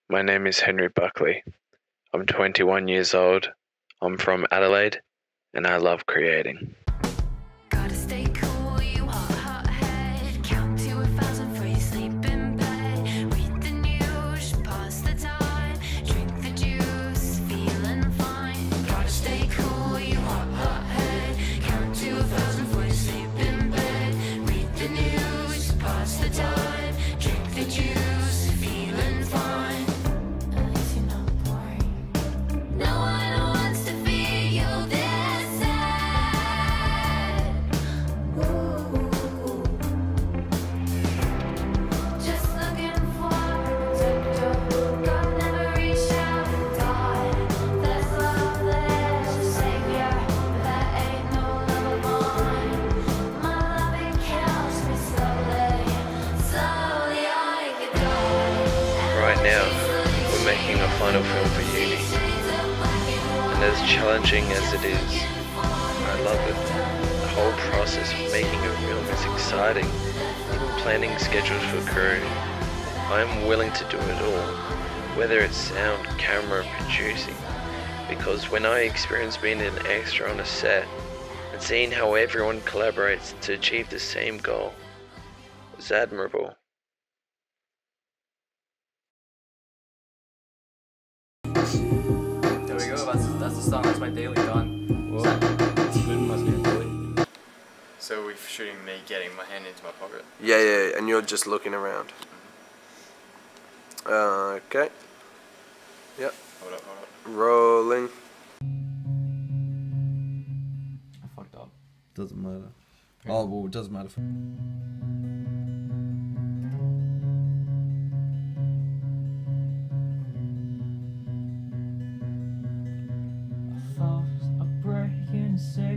My name is Henry Buckley. I'm 21 years old. I'm from Adelaide, and I love creating. Gotta stay cool, you hot head. Count to 1,000 before you sleep in bed. Read the news, pass the time. Drink the juice, feeling fine. Gotta stay cool, you hot head. Count to 1,000 before you sleep in bed. Read the news, pass the time. Drink the juice, feeling fine. At least you're not boring. No one wants to feel this sad. Just looking for a protector. God never reached out and died. That's love, that's your savior. That ain't no love of mine. My love, it kills me slowly. Slowly I could die. Right now, we're making a final film for uni, and as challenging as it is, I love it. The whole process of making a film is exciting, even planning schedules for crew. I am willing to do it all, whether it's sound, camera, producing, because when I experience being an extra on a set and seeing how everyone collaborates to achieve the same goal, it's admirable. There we go, that's the song, that's my daily done. So we're shooting me getting my hand into my pocket. Yeah, and you're just looking around. Okay. Yep. Hold up. Rolling. I fucked up. Doesn't matter. Oh, well, it doesn't matter. Thoughts are breaking,